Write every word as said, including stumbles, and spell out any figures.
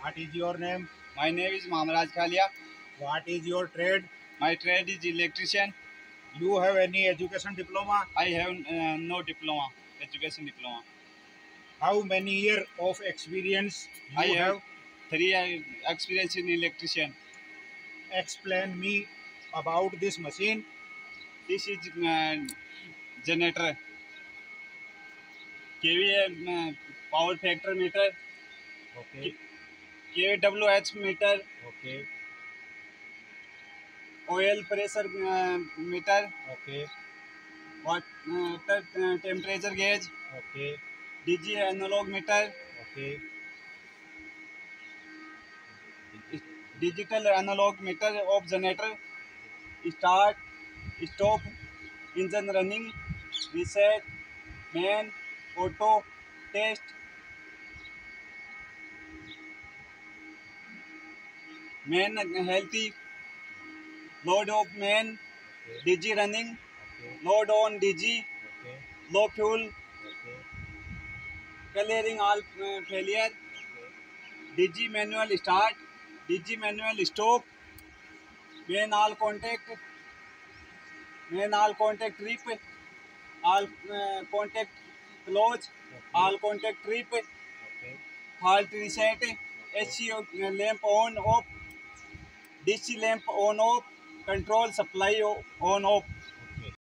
What is your name? My name is Maharaj Khalia. What is your trade? My trade is electrician. You have any education diploma? I have uh, no diploma, education diploma. How many year of experience I you have have? three uh, experience in electrician. Explain me about this machine. This is uh, generator, K V A uh, power factor meter, Okay. K W H meter, Okay. oil pressure uh, meter, Okay. what uh, uh, temperature gauge, Okay. D G analog meter, Okay. digital analog meter of generator, start, stop, engine running, reset, main, auto, test, main healthy, load of main, D G running, Okay. load on D G, Okay. low fuel, Okay. clearing all uh, failure, D G manual start, D G manual stop, main all contact, main all contact trip, all uh, contact close, all contact trip, Okay. halt reset, H C O lamp on off, D C lamp on off, control supply on off.